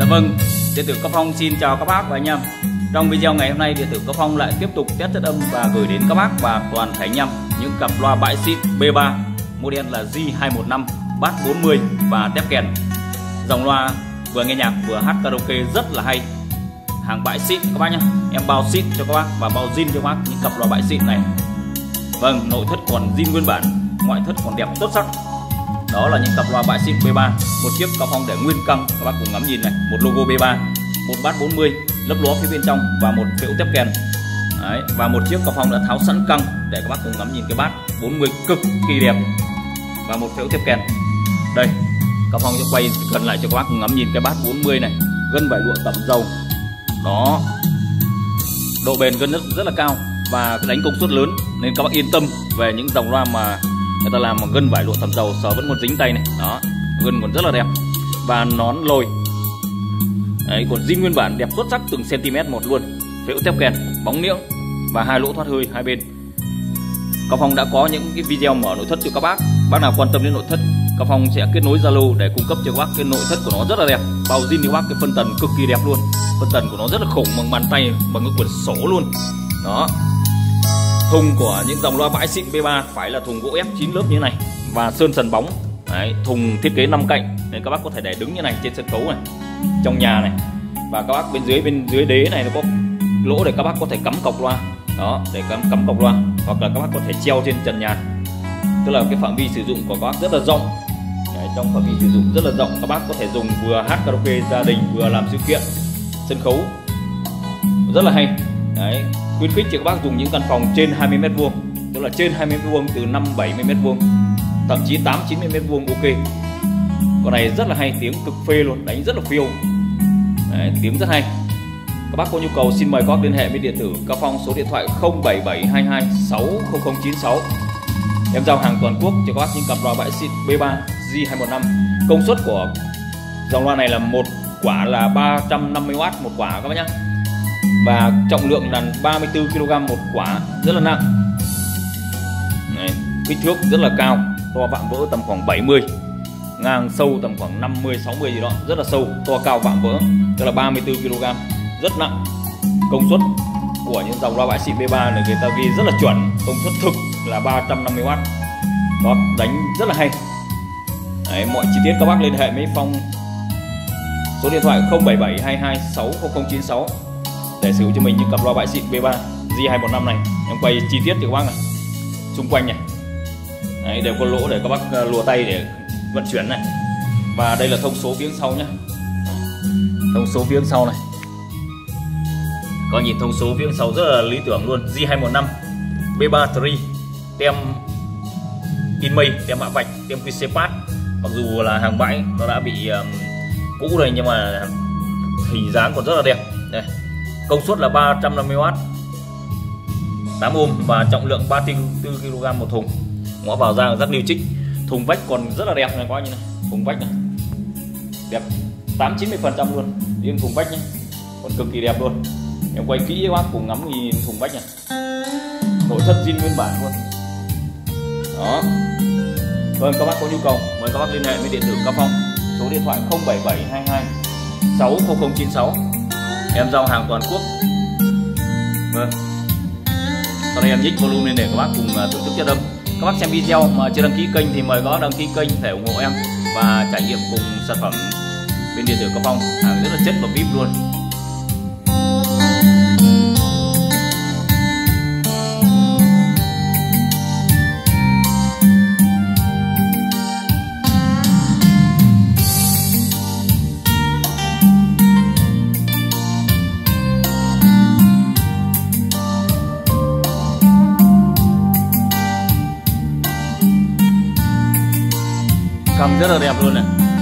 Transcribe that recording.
vâng, điện tử Cao Phong xin chào các bác và anh em. Trong video ngày hôm nay, điện tử Cao Phong lại tiếp tục test chất âm và gửi đến các bác và toàn thể anh em những cặp loa bãi xịn B3 model là J215 bass 40 và tép kèn. Dòng loa vừa nghe nhạc vừa hát karaoke rất là hay, hàng bãi xịn các bác nhé. Em bao xịn cho các bác và bao zin cho các bác những cặp loa bãi xịn này. Vâng, nội thất còn zin nguyên bản, ngoại thất còn đẹp xuất sắc. Đó là những cặp loa bãi xịn B3, một chiếc Cao Phong để nguyên căng, các bác cùng ngắm nhìn này, một logo B3, một bass 40 lấp ló phía bên trong và một phễu tép kèn. Đấy, và một chiếc Cao Phong đã tháo sẵn căng để các bác cùng ngắm nhìn cái bass 40 cực kỳ đẹp và một phễu tép kèn. Đây, Cao Phong sẽ quay gần lại cho các bác cùng ngắm nhìn cái bass 40 này, gân vải lụa tẩm dầu. Đó, độ bền gân rất là cao và đánh công suất lớn nên các bác yên tâm về những dòng loa mà người ta làm bằng gân vải lụa tẩm dầu, sờ vẫn còn dính tay này. Đó, gân còn rất là đẹp và nón lồi. Đấy, còn zin nguyên bản đẹp xuất sắc từng cm một luôn, phễu tép kèn, bóng niễng và hai lỗ thoát hơi hai bên. Cao Phong đã có những cái video mở nội thất cho các bác nào quan tâm đến nội thất, Cao Phong sẽ kết nối Zalo để cung cấp cho các bác cái nội thất của nó rất là đẹp, bao zin cho các bác cái phân tần cực kỳ đẹp luôn, phân tần của nó rất là khủng bằng bàn tay, bằng cái quyển sổ luôn. Đó, thùng của những dòng loa bãi xịn B3 phải là thùng gỗ ép 9 lớp như thế này và sơn sần bóng. Đấy, thùng thiết kế 5 cạnh nên các bác có thể để đứng như này trên sân khấu này, trong nhà này, và các bác bên dưới đế này nó có lỗ để các bác có thể cắm cọc loa. Đó, để cắm cọc loa, hoặc là các bác có thể treo trên trần nhà, tức là cái phạm vi sử dụng của các bác rất là rộng. Đấy, trong phạm vi sử dụng rất là rộng, các bác có thể dùng vừa hát karaoke gia đình, vừa làm sự kiện sân khấu, rất là hay. Đấy, khuyến khích cho các bác dùng những căn phòng trên 20 m², tức là trên 20 m², từ 5-70 m², thậm chí 8-90 m², ok. Con này rất là hay, tiếng cực phê luôn, đánh rất là phiêu. Đấy, tiếng rất hay. Các bác có nhu cầu xin mời các bác liên hệ với điện tử Cao Phong, số điện thoại 0772260096. Em giao hàng toàn quốc cho các bác những cặp loa bãi xịn B3 J215. Công suất của dòng loa này là một quả là 350W một quả các bác nhé, và trọng lượng là 34 kg một quả, rất là nặng. Đấy, kích thước rất là cao, to vạm vỡ tầm khoảng 70, ngang sâu tầm khoảng 50-60 gì đó, rất là sâu, to cao vạm vỡ, tức là 34 kg, rất nặng. Công suất của những dòng loa bãi xịn B3 này người ta ghi rất là chuẩn, công suất thực là 350W. Đó, đánh rất là hay. Đấy, mọi chi tiết các bác liên hệ với Phong, số điện thoại 0772260096 để sử dụng cho mình những cặp loa bãi xịn B3 J215 này. Em quay chi tiết cho các bác này, xung quanh này. Đấy, đều có lỗ để các bác lùa tay để vận chuyển này. Và đây là thông số phía sau nhé, thông số phía sau này, có nhìn thông số phía sau rất là lý tưởng luôn. J215 B3 3, tem Inmay, tem mạ vạch, tem QC Pass. Mặc dù là hàng bãi nó đã bị cũ rồi nhưng mà hình dáng còn rất là đẹp. Đây, công suất là 350W, 8 ohm và trọng lượng 34 kg một thùng. Ngõ vào ra rất liêu trích. Thùng vách còn rất là đẹp này, coi như này, thùng vách này đẹp 80-90% luôn, riêng thùng vách nhé, còn cực kỳ đẹp luôn. Em quay kỹ các bác cùng ngắm nhìn thùng vách này, nội thất zin nguyên bản luôn. Đó, vâng, các bác có nhu cầu mời các bác liên hệ với điện tử Cao Phong, số điện thoại 0772260096. Em giao hàng toàn quốc. Vâng, sau đây em nhích volume lên để các bác cùng thưởng thức chất âm. Các bác xem video mà chưa đăng ký kênh thì mời các bác đăng ký kênh để ủng hộ em và trải nghiệm cùng sản phẩm bên điện tử Cao Phong, hàng rất là chất và VIP luôn. Cầm rất là đẹp luôn này.